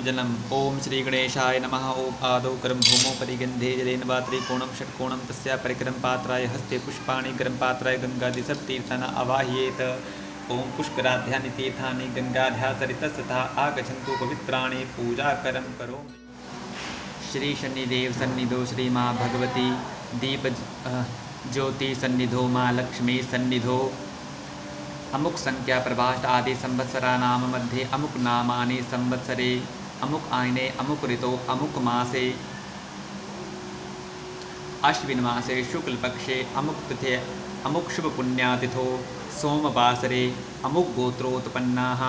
जलम्। ओम श्री गणेशाय नमः। ओम आदौ करं भूमौ परिगन्धे जलेन वा त्रिकोणं षट्कोणं तस्या परिकरं पात्राय हस्ते पुष्पाणि करं पात्राय गङ्गादिसत्तीर्थानि आवाहयेत्। ओम पुष्कराध्यानि तीर्थानि गङ्गाध्या सरितस्तथा आगच्छन्तु पवित्राणि पूजाकरं करोमि। श्री शनिदेव सन्निधौ श्री माँ भगवती दीप ज्योति सन्निधौ माँ लक्ष्मी सन्निधौ अमुक संख्या प्रभाष्ट आदि संवत्सरानाम मध्ये अमुक नामानि संवत्सरे अमुक आयने अमुक ऋतौ अमुक मासे अश्विन मासे शुक्ल पक्षे अमुक तिथे अमुक शुभ पुण्यातिथो सोमवासरे अमुक गोत्रोत्पन्नाः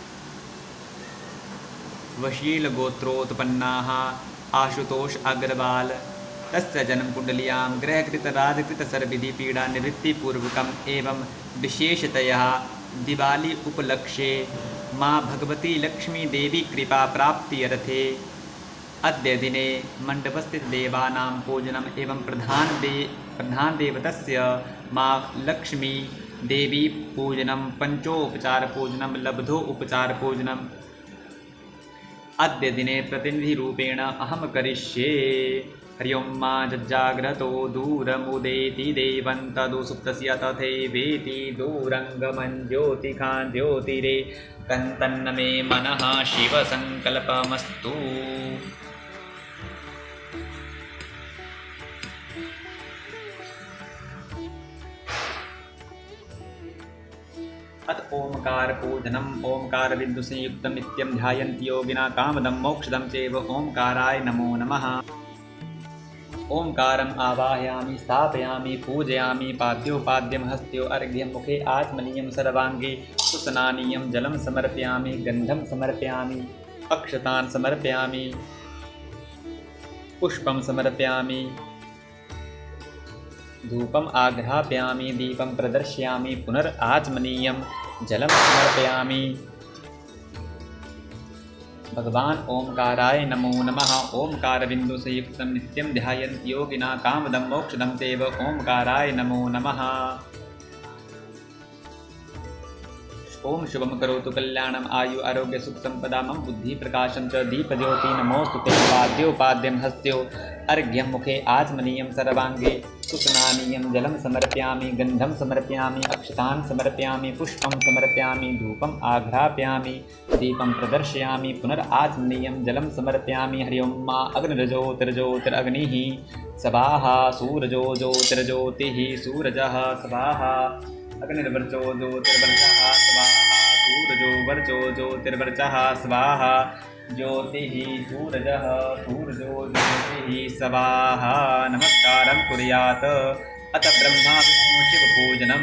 वशील गोत्रोत्पन्नाः आशुतोष अग्रवाल तस्य जन्म कुंडलियां ग्रहकृत राजकृत सर्वविधि पीड़ा निवृत्ति पूर्वकम एवं विशेषतया दिवाली उपलक्ष्ये माँ भगवती लक्ष्मी देवी कृपा प्राप्ति अर्थे अद्य दिने मंडपस्थित देवानां पूजनम एवं प्रधान देवतस्य माँ लक्ष्मी देवी पूजनम पंचोपचार पूजनम लब्धो उपचार पूजनम अद्य दिने प्रतिनिधि रूपेण अहम करिष्ये। हरि ओं मा जज्जाग्रतो दूरमुदेति देवं तदु सुप्तस्य तथैवेति दूरङ्गमं ज्योतिखान् ज्योतिरे तन्न मे मनः शिवसङ्कल्पमस्तु। अथ ओंकार पूजनम्। ओंकार बिंदु संयुक्तं नित्यं ध्यायन्ति योगिना कामदं मोक्षदं चैव ओंकाराय नमो नमः। ओंकारम् आवाहयामि स्थापयामि पूजयामि पाद्योपाद्यं हस्त्यो अर्घ्यं मुखे आत्मनीयं सर्वाङ्गे सुस्नानीयं जलं समर्पयामि गन्धं समर्पयामि अक्षतान् समर्पयामि पुष्पं समर्पयामि धूपम् आघ्रापयामि दीपं प्रदर्शयामि पुनराचमनीयं जलं समर्पयामि। भगवान ओंकाराय नमो नमः। ओंकार बिंदु संयुक्तं नित्यं ध्यायन्ति योगिना कामदं मोक्षदं चैव ओंकाराय नमो नमः। ओम शुभम करोतु कल्याणम आयु आरोग्य सुख संपदा मम बुद्धि प्रकाशं च दीपज्योति नमोस्तुते। पाद्योपाद्यं हस्त्यो अर्घ्यं मुखे आचमनीयं सर्वाङ्गे सुस्नानीयं जलं समर्पयामि गन्धं समर्पयामि अक्षतान् समर्पयामि पुष्पं समर्पयामि धूपम् आघ्रापयामि दीपं प्रदर्शयामि पुनराचमनीयं जलं समर्पयामि। हरि ओं मा अग्निर्ज्योतिर्ज्योतिरग्निः स्वाहा सूरजो ज्योतिर्ज्योतिः सूरजः स्वाहा अग्निर्वर्चो ज्योतिर्वर्चः स्वाहा सूरजो वर्चो ज्योतिर्वर्चः स्वाहा ज्योतिः सूरजः सूरजो ज्योतिः स्वाहा। नमस्कारं कुर्यात् अथ ब्रह्मा विष्णु शिव पूजनम्।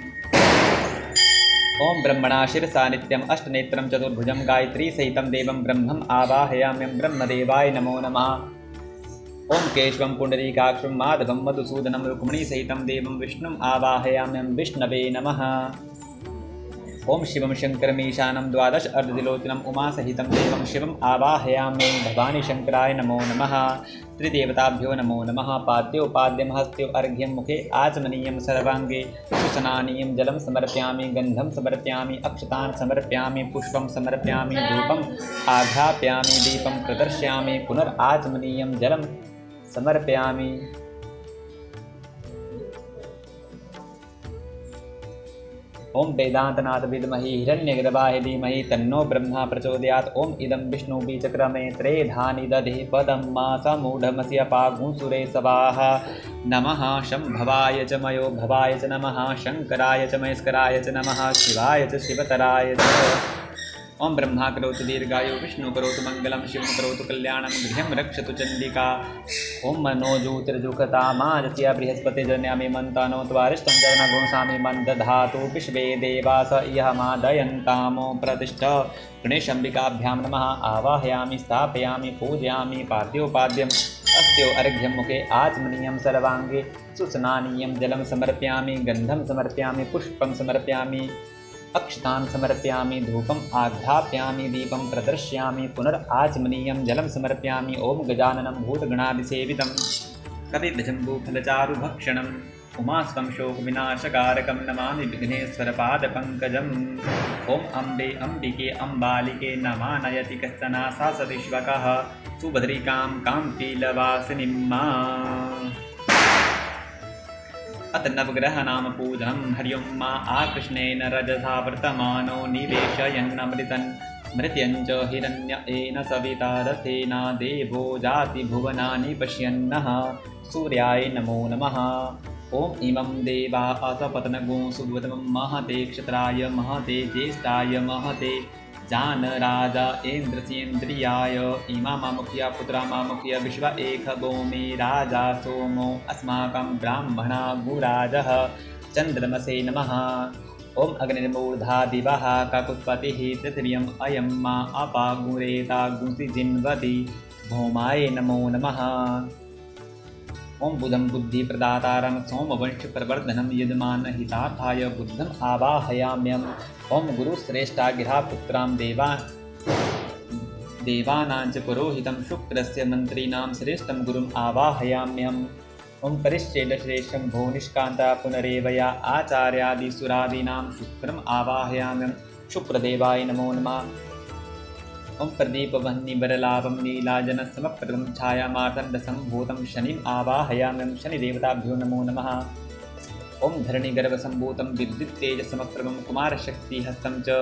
ओम ब्रह्मणा शिरसा नित्यम् अष्टनेत्रं चतुर्भुजं गायत्री सहितं देवं ब्रह्मम् आवाहयामि। ब्रह्मदेवाय नमो नमः। ओम केशवं पुंडरीकाक्षं माधवं मधुसूदनं रुक्मिणी सहितं देवं विष्णुम् आवाहयाम्यं विष्णवे नमः। ओम शिवं शङ्करमीशानं द्वादश अर्धतिलोचनं उमासहितं देवं शिवम् आवाहयामि भवानी शङ्कराय नमो नमः। त्रिदेवताभ्यो नमो नमः। पाद्योपाद्यं हस्त्यो अर्घ्यं मुखे आचमनीयं सर्वाङ्गे सुस्नानीयं जलं समर्पयामि गन्धं समर्पयामि अक्षतान् समर्पयामि पुष्पं समर्पयामि धूपम् आघ्रापयामि दीपं प्रदर्शयामि पुनराचमनीयं जलं समर्पयामि। ओम वेदांतनाथ विद्महे हिरण्यगर्भाय धीमहि तन्नो ब्रह्मा प्रचोदयात्। ओम इदं विष्णुबीजक्रमे त्रेधानि दधे पदं मासमूढमस्य पागुंसुरे स्वाहा। नमः शंभवाय च मयो भवाय च नमः शंकराय च महेश्वराय च नमः शिवाय च शिवतराय च। ओम ब्रह्मा करोतु दीर्घायु विष्णु करोतु मंगलम शिव करोतु कल्याणम गृहं रक्षतु चंडिका। ओम मनो ज्योतिर्जुखता माजस्य बृहस्पति जन्यामि मंतानो त्वारिष्टं जन गुणसामि मन दधातु विश्वे देवास इह मादयन्तामो प्रतिष्ठ। गणेशंबिकाभ्यां नमः आवाहयामि स्थापयामि पूजयामि पाद्योपाद्यम् अस्त्यो अर्घ्यं मुखे आचमनीयं सर्वाङ्गे सुस्नानीयं जलं समर्पयामि गन्धं समर्पयामि पुष्पं समर्पयामि अक्षतान् समर्पयामि धूपम् आघ्रापयामि दीपं प्रदर्शयामि पुनराचमनीयं जलं समर्पयामि। ओम गजाननं भूतगणादिसेवितं कविभजम्बूफलचारुभक्षणं उमास्तं शोकविनाशकारकं नमामि विघ्नेश्वरपादपङ्कजम्। ॐ अम्बे अम्बिके अम्बालिके नमानयति कश्चन सा सतीश्वकः सुभद्रिकां कान्तिलवासिनीं मा। अथ नवग्रहनाम पूजनं हरि ओं मा आकृष्णेन रजसा वर्तमानो निवेशयन्नमृतं मृत्यञ्च हिरण्येन सविता रथेन देवो जाति भुवनानि पश्यन्नः सूर्याय नमो नमः। ॐ इमं देवा असपत्नगो सुभद्रं महते क्षत्राय महते ज्येष्ठाय महते जानराजा इन्द्रसेन्द्रियाय इमा मामुख्या पुत्रा मामुख्य विश्व एक भूमि राजा सोमो अस्माकं ब्राह्मणा गुराजः चन्द्रमसे नमः। ॐ अग्निर्मूर्धा दिवः काकुत्पतिः पृथिव्यम् अयं मा अपागुरेता गुंसिजिन्वति भौमाय नमो नमः। ॐ बुधं बुद्धिप्रदातारं सोमवंशप्रवर्धनं यजमानहितार्थाय बुद्धम् आवाहयाम्यम्। ॐ गुरुश्रेष्ठागिरापुत्रां देवानां च पुरोहितं शुक्रस्य मन्त्रीणां श्रेष्ठं गुरुम् आवाहयाम्यम्। ॐ परिश्चेदश्रेष्ठं भो निष्कान्ता पुनरेवया आचार्यादिसुरादीनां शुक्रम् आवाहयाम्यम्। शुक्रदेवाय नमो नमः। ॐ प्रदीपवह्निवरलाभं नीलाजनसमप्रदं छायामार्तण्डसम्भूतं शनिम् आवाहयाम्यं। शनिदेवताभ्यो नमो नमः। ॐ धरणिगर्भसम्भूतं विद्युत्तेजसमप्रभं कुमारशक्तिहस्तं च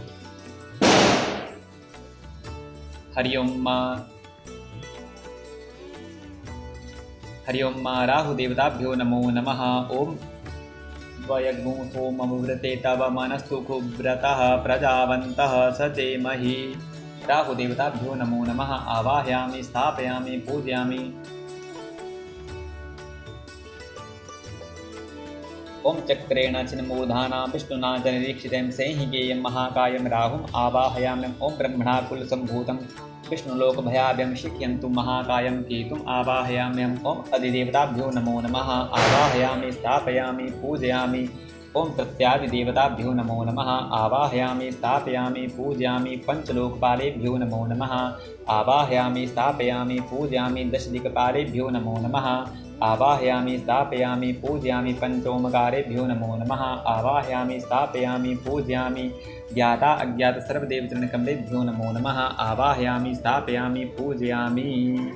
हरि ओं मा राहुदेवताभ्यो नमो नमः। ॐ त्वयग्नो सोममुव्रते तव मनस्तु कुव्रतः प्रजावन्तः सचेमहि। राहुदेवताभ्यो नमो नमः। आवाहयामि स्थापयामि पूजयामि। ॐ चक्रेण चिन्मूर्धानां विष्णुना च निरीक्षितं सैहिकेयं महाकायं राहुम् आवाहयाम्यम्। ॐ ब्रह्मणाकुलसम्भूतं विष्णुलोकभयाभ्यं शिखयन्तु महाकायं केतुम् आवाहयाम्यम्। ॐ अधिदेवताभ्यो नमो नमः। आवाहयामि स्थापयामि पूजयामि। ॐ प्रत्यादिदेवताभ्यो नमो नमः। आवाहयामि स्थापयामि पूजयामि। पञ्चलोकपालेभ्यो नमो नमः। आवाहयामि स्थापयामि पूजयामि। दशदिक्पालेभ्यो नमो नमः। आवाहयामि स्थापयामि पूजयामि। पञ्चोमकारेभ्यो नमो नमः। आवाहयामि स्थापयामि पूजयामि। ज्ञाता अज्ञात सर्वदेवचरणकमलेभ्यो नमो नमः। आवाहयामि स्थापयामि पूजयामि।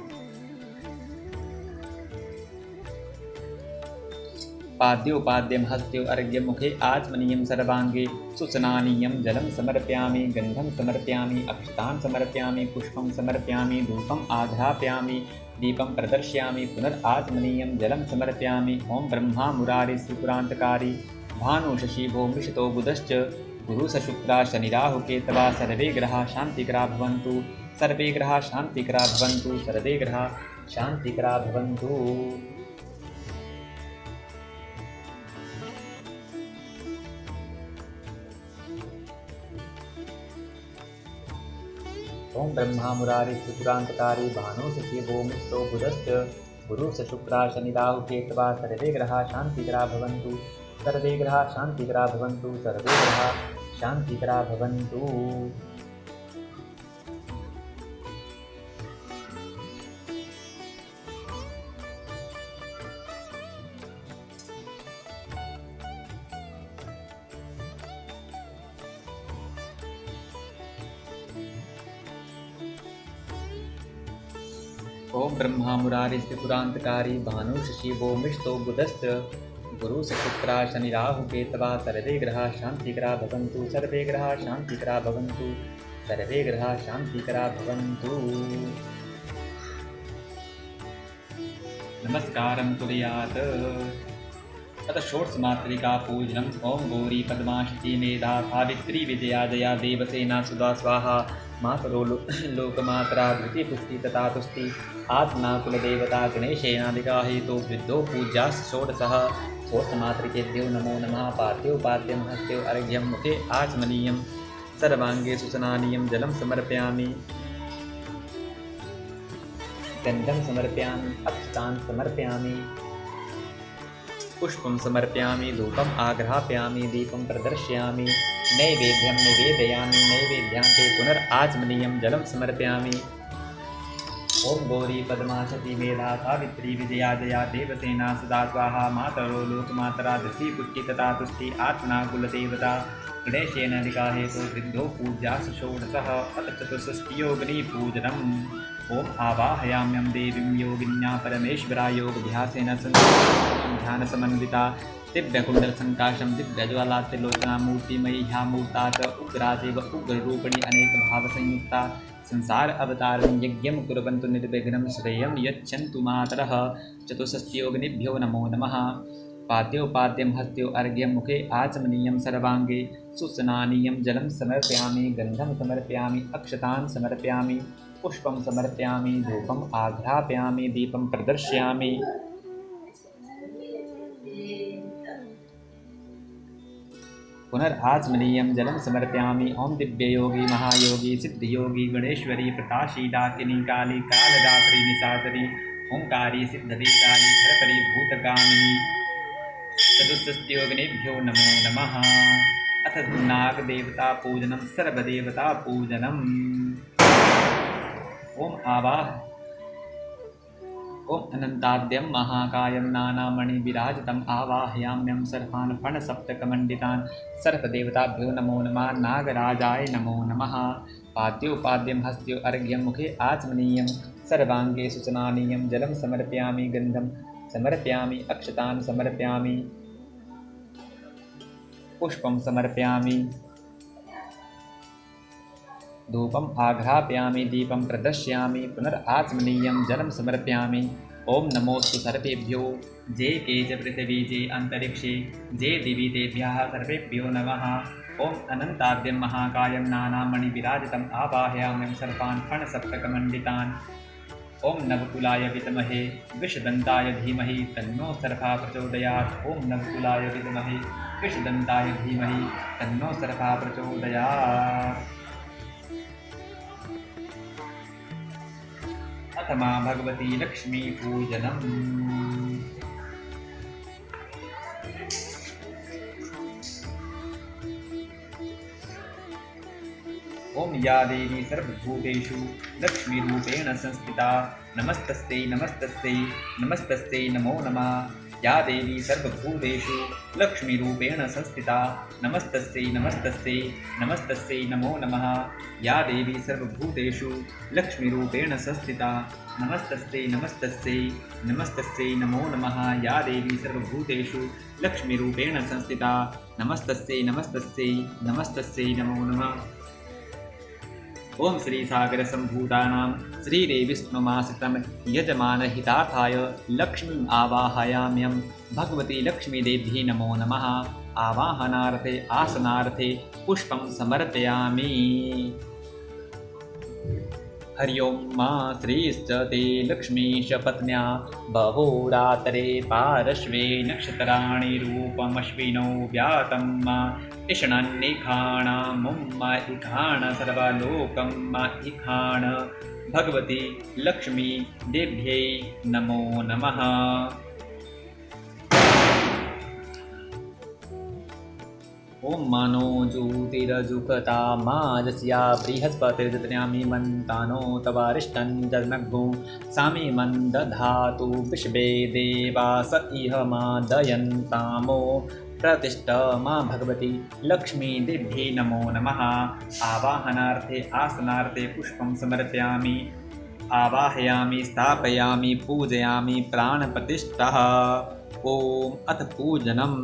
पाद्योपाद्यं हस्त्यो अर्घ्यं मुखे आचमनीयं सर्वाङ्गे सुस्नानीयं जलं समर्पयामि। गन्धं समर्पयामि। अक्षतान् समर्पयामि। पुष्पं समर्पयामि। धूपम् आघ्रापयामि। दीपं प्रदर्शयामि। पुनराचमनीयं जलं समर्पयामि। ॐ ब्रह्मा मुरारी त्रिपुरान्तकारी भानु शशि भौमिषतो बुधश्च गुरु शुक्रा शनिराहु केतवा सर्वे ग्रहाः शान्तिकरा भवन्तु। सर्वे ग्रहाः शान्तिकरा भवन्तु। सर्वे ग्रहाः शान्तिकरा भवन्तु। ॐ ब्रह्मा मुरारी त्रिपुरान्तकारी भानु शशि भौमिषतो बुधश्च गुरु शुक्रा शनिराहु केतवा सर्वे ग्रहाः शान्तिकरा भवन्तु। सर्वे ग्रहाः शान्तिकरा भवन्तु। सर्वे ग्रहाः शान्तिकरा भवन्तु। ॐ ब्रह्मा मुरारी त्रिपुरान्तकारी भानु शशि भौमिषतो बुधश्च गुरु शुक्रा शनिराहु केतवा सर्वे ग्रहाः शान्तिकरा भवन्तु। सर्वे ग्रहाः शान्तिकरा भवन्तु। सर्वे ग्रहाः शान्तिकरा भवन्तु। नमस्कारं कुर्यात्। अथ षोडशमातृका पूजनम्। ॐ गौरी पद्माशती मेधा सावित्री विजया जया देवसेना सुधा स्वाहा। मातरो लोकमात्रा धृति पुष्टि तथा तुष्टि आत्मा कुलदेवता गणेशेनादिका हेतु वृद्धो पूज्या षोडशः। षोडशमातृकेभ्यो नमो नमः। पाद्योपाद्यं हस्त्यो अर्घ्यं मुखे आचमनीयं सर्वाङ्गे सुस्नानीयं जलं समर्पयामि। गन्धं समर्पयामि। अक्षतान् समर्पयामि। पुष्पं समर्पयामि। धूपम् आघ्रापयामि। दीपं प्रदर्शयामि। नैवेद्यं निवेदयामि। नैवेद्यान्ते पुनराचमनीयं जलं समर्पयामि। ओम गौरी पद्मा सती मेधा सावित्री विजया जया देवसेना सदा स्वाहा मातरो लोकमातरा धृति पुष्टि तथा तुष्टि आत्मना कुलदेवता गणेशेन निकाहेतो वृद्धो पूज्या षोडशः अथ चतुष्षष्टियोगनिपूजनम् ओम आवाहयाम्यं देवीं योगिन्या परमेश्वरा योगध्यासेन ध्यानसमन्विता दिव्यकुण्डलसङ्काशं दिव्यज्वाला त्रिलोचना मूर्तिमयी ह्या मूर्ता च उग्रादेव उग्ररूपिणी अनेकभावसंयुक्ता संसार अवतारिणी यज्ञं कुर्वन्तु निर्विघ्नं श्रेयं यच्छन्तु मातरः चतुष्षष्टियोगिनिभ्यो नमो नमः। पाद्योपाद्यं हस्त्यो अर्घ्यं मुखे आचमनीयं सर्वाङ्गे सुस्नानीयं जलं समर्पयामि गन्धं समर्पयामि अक्षतान् समर्पयामि पुष्पं समर्पयामि धूपम् आघ्रापयामि दीपं प्रदर्शयामि। पुनराचमनीयं जलं समर्पयामि। ओम दिव्ययोगी महायोगी सिद्धयोगी गणेश्वरी प्रकाशी डाकिनी काली कालरात्रि निशाचरी ओंकारी सिद्धवी काली हरपरी भूतकामिनी चतुष्षष्टियोगिनेभ्यो नमो नमः। अथ नागदेवता पूजनं सर्वदेवता पूजनम्। ओम आवाह ओम अनंताद्यं महाकायं नानामणिविराजितम् आवाहयाम्यं सर्वान् फणसप्तकमण्डितान् सर्वदेवताभ्यो नमो नमः। नागराजाय नमो नमः। पाद्योपाद्यं हस्त्यो अर्घ्यं मुखे आचमनीयं सर्वाङ्गे सुस्नानीयं जलं समर्पयामि गन्धं समर्पयामि अक्षतान् समर्पयामि पुष्पं समर्पयामि धूपम् आघ्रापयामि दीपं प्रदर्शयामि पुनराचमनीयं जलं समर्पयामि। ओम नमोस्तु सर्वेभ्यो जे के च पृथिवी जे अंतरिक्षे जे दिवि तेभ्यः सर्वेभ्यो नमः। ओम अनंताद्यं महाकायं नानामणिविराजितम् आवाहयाम्यं सर्वान् फणसप्तकमण्डितान्। ओम नवकुलाय विद्महे विषदन्ताय धीमहि तन्नो सर्पः प्रचोदयात्। ओम नवकुलाय विद्महे विषदन्ताय धीमहि तन्नो सर्पः प्रचोदयात्। अथ मां भगवती लक्ष्मी पूजनम्। ओम या देवी सर्वभूतेषु लक्ष्मीरूपेण संस्थिता नमस्तस्यै नमस्तस्यै नमस्तस्यै नमो नमः। या देवी सर्वभूतेषु लक्ष्मीरूपेण संस्थिता नमस्तस्यै नमस्तस्यै नमस्तस्यै नमो नमः। या देवी सर्वभूतेषु लक्ष्मीरूपेण संस्थिता नमस्तस्यै नमस्तस्यै नमस्तस्यै नमो नमः। या देवी सर्वभूतेषु लक्ष्मीरूपेण संस्थिता नमस्तस्यै नमस्तस्यै नमस्तस्यै नमो नमः। ओम श्री सागर संभूतानां श्रीदेविष्णुमाश्रितं यजमानहितार्थाय लक्ष्मीम् आवाहयाम्यं भगवती लक्ष्मीदेव्यै नमो नमः। आवाहनार्थे आसनार्थे पुष्पं समर्पयामि। हरि ओं मा श्रीश्च ते लक्ष्मीश पत्न्या बहोरातरे पार्श्वे नक्षत्राणि रूपमश्विनौ व्यातं इषणन्निखाणामुम्म इखाण सर्वलोकं इखाण भगवती लक्ष्मी देव्यै नमो नमः। ओम मनो ज्योतिरजुकता माजस्या बृहस्पतिर्दद्यामि मन्तानो तवारिष्टं जन्मग्भो सामी मन्दधातु विश्वे देवास इह मादयन्तामो प्रतिष्ठ मां भगवती लक्ष्मी देव्यै नमो नमः। आवाहनार्थे आसनार्थे पुष्पं समर्पयामि। आवाहयामि स्थापयामि पूजयामि प्राणप्रतिष्ठः। ओम अथ पूजनम्।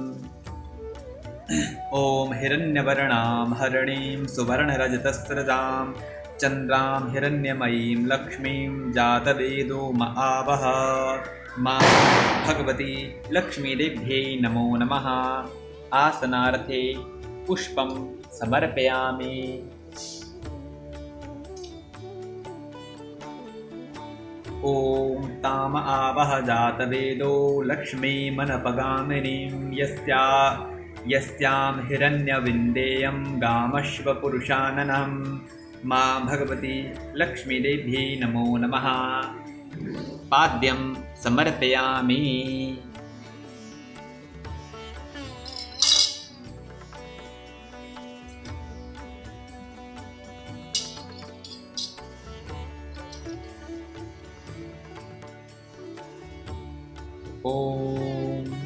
ओम हिरण्यवर्णां हरिणीं सुवर्णरजतस्रजां चन्द्रां हिरण्यमयीं लक्ष्मीं जातवेदो महावः। मां भगवती लक्ष्मीदेव्यै नमो नमः। आसनार्थे पुष्पं समर्पयामि। ओम ताम आवह जातवेदो लक्ष्मीमनपगामिनीं यस्यां हिरण्यविन्देयं गामश्वपुरुषाननं। मां भगवती लक्ष्मीदेव्यै नमो नमः। पाद्यं समर्पयामि। ओम।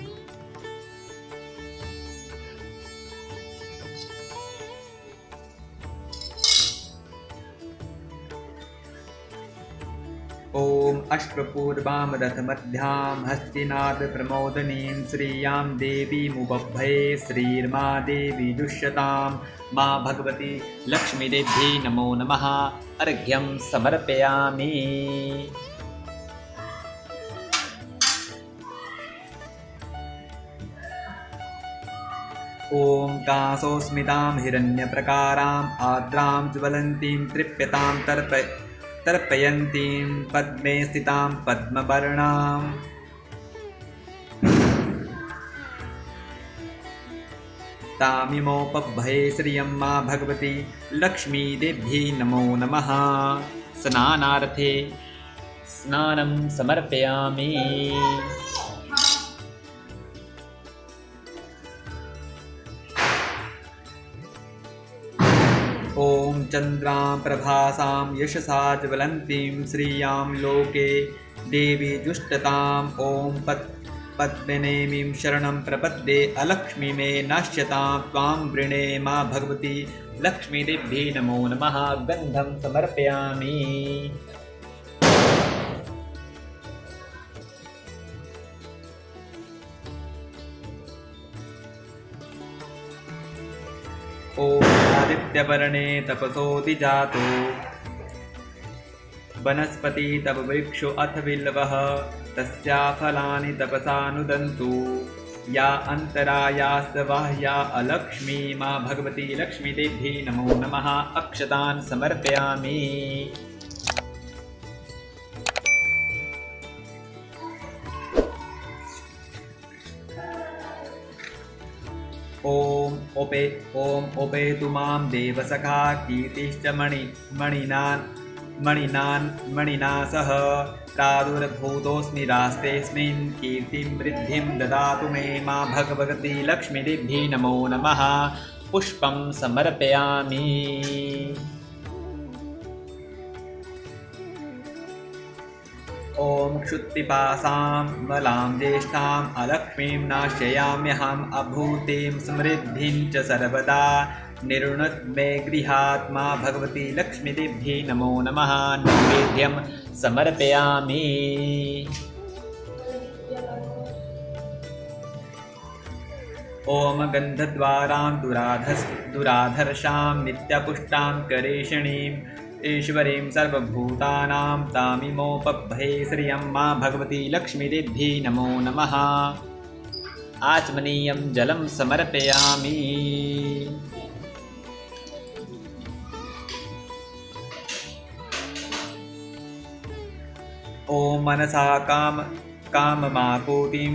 ओम अश्वपूर्वां रथमध्यां हस्तिनाद प्रमोदनीं श्रियां देवीमुपभये श्रीर्मा देवी दुष्यतां मा भगवती लक्ष्मीदेव्यै नमो नमः। अर्घ्यं समर्पयामि। ओम कासोस्मितां हिरण्यप्रकाराम् आद्रां ज्वलन्तीं तृप्यतां तर्पयन्तीं पद्मे स्थितां पद्मवर्णाम् तामिमोपभये श्रियं मा भगवती लक्ष्मीदेव्यै नमो नमः। स्नानार्थे स्नानं समर्पयामि। ओम चंद्रां प्रभासां यशसा ज्वलन्तीं श्रियां लोके देवी जुष्टताम्। ओम पद्मनेमीं शरणं प्रपद्ये अलक्ष्मी मे नाश्यतां त्वां वृणे मा भगवती लक्ष्मीदेव्यै नमो नमः। गन्धं समर्पयामि। ओम आदित्यवर्णे तपसोऽधिजातो वनस्पति तव वृक्षो अथ बिल्वः तस्या फलानि तपसानुदन्तु। या अन्तरायास्त बाह्या अलक्ष्मी मा भगवती लक्ष्मीदेव्यै नमो नमः। अक्षतान् समर्पयामि। ओम ओपेतु मां देवसखा कीर्तिश्च मणिना सह प्रादुर्भूतोऽस्मि रास्तेऽस्मिन् कीर्तिं वृद्धिं ददातु मे मा भगवती लक्ष्मीदेव्यै नमो नमः। पुष्पं समर्पयामि। ओम क्षुत्पिपासां बलां ज्येष्ठाम् अलक्ष्मीं नाशयाम्यहम् अभूतिं समृद्धिं च सर्वदा निरुणद्मे गृहात् मा भगवती लक्ष्मीदेव्यै नमो नमः। नैवेद्यं समर्पयामि। ओम गन्धद्वारां दुराधर्षां नित्यपुष्टां करेषणीं ईश्वरीं सर्वभूतानां तामिमोपभये श्रियं मा भगवती लक्ष्मीदेव्यै नमो नमः। आचमनीयं जलं समर्पयामि। ओम मनसा काममाकूतिं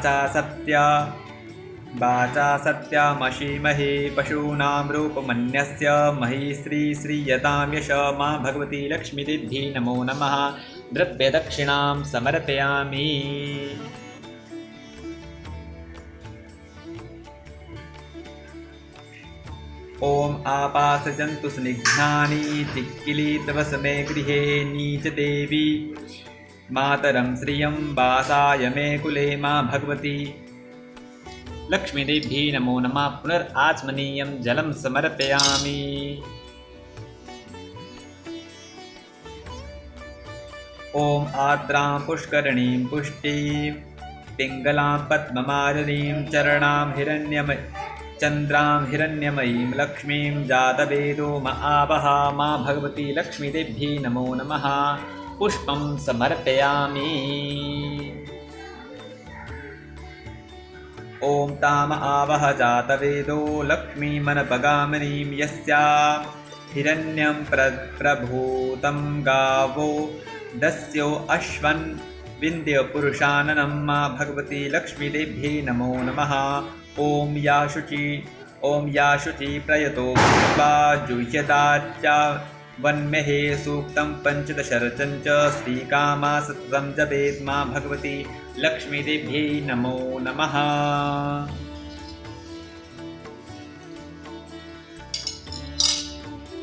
वाचा सत्यामशीमहे पशूनां रूपमन्यस्य मही श्रीयतां यश मा भगवती लक्ष्मीदेव्यै नमो नमः। द्रव्यदक्षिणां समर्पयामि। ओम आपासजन्तु स्निग्धानि चिक्किलीतवसमे गृहे नीचदेवी मातरं श्रियं वासाय मे कुले मा भगवती लक्ष्मीदेव्यै नमो नमः। पुनराचमनीयं जलं समर्पयामि। ओम आर्द्रां पुष्करणीं पुष्टिं पिङ्गलां पद्ममालिनीं चन्द्रां हिरण्यमयीं लक्ष्मीं जातवेदो म आवह मा भगवती लक्ष्मीदेव्यै नमो नमः। पुष्पं समर्पयामि। ओम ताम आवह जातवेदो लक्ष्मीमनपगामिनीं यस्या हिरण्यं प्रभूतं गावो दस्यो अश्वन् विन्द्यपुरुषाननं मा भगवती लक्ष्मीदेव्यै नमो नमः। ओम या शुचि प्रयतो भूत्वा जुह्यताच्च वन्महे सूक्तं पंचदशरचं च श्रीकामा सततं जपेत् मा भगवती लक्ष्मीदेव्यै नमो नमः।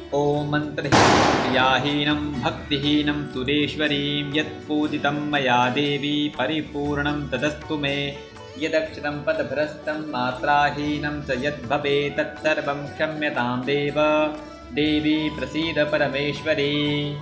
ॐ मन्त्रहीनं क्रियाहीनं भक्तिहीनं सुरेश्वरीं यत्पूजितं मया देवी परिपूर्णं तदस्तु मे। यदक्षरं पदभ्रष्टं मात्राहीनं च यद्भवेत् तत्सर्वं क्षम्यतां देवी प्रसीद परमेश्वरी।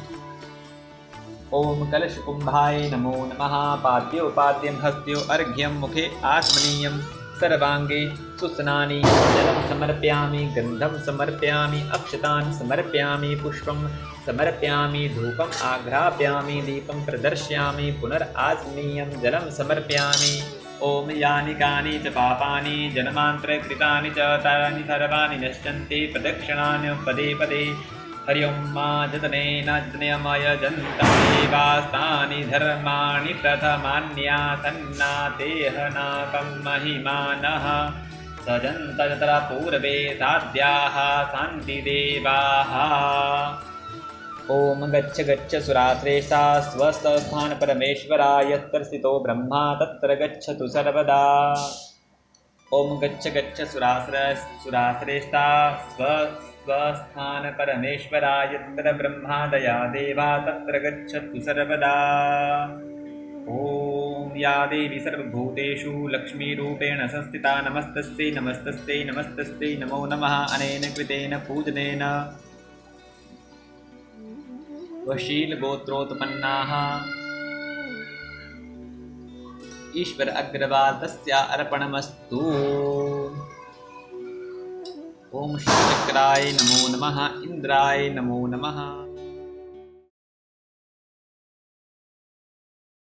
ॐ कलशकुम्भाय नमो नमः। पाद्योपाद्यं हस्त्यो अर्घ्यं मुखे आत्मनीयं सर्वाङ्गे सुस्नानि जलं समर्पयामि, गन्धं समर्पयामि, अक्षतान् समर्पयामि, पुष्पं समर्पयामि, धूपम् आघ्रापयामि, दीपं प्रदर्शयामि, पुनराचमनीयं जलं समर्पयामि। ॐ यानि कानि च पापानि जन्मान्तरकृतानि च तानि सर्वाणि नश्यन्ति प्रदक्षिणानि पदे पदे। हरि ओं मा जतनेन जन्तमेवास्तानि धर्माणि प्रथमान्यासन्नातेहनाकं महिमानः सजन्त यत्र पूर्वे साध्याः शान्तिदेवाः। ॐ गच्छ गच्छ सुराश्रेष्ठा स्वस्थस्थान परमेश्वरा यत्र स्थितो ब्रह्मा तत्र गच्छतु सर्वदा। ॐ गच्छ गच्छ सुराश्रेष्ठा स्वस्थान परमेश्वरा यत्र ब्रह्मा दया देवा तत्र गच्छतु सर्वदा। ॐ या देवी सर्वभूतेषु लक्ष्मीरूपेण संस्थिता नमस्तस्यै नमस्तस्यै नमस्तस्यै नमो नमः। अनेन कृतेन पूजनेन वशील गोत्रोत्पन्नाः ईश्वर अग्रवाल तस्या अर्पणमस्तु। ॐ श्रीचक्राय नमो नमः। इंद्राय नमो नमः।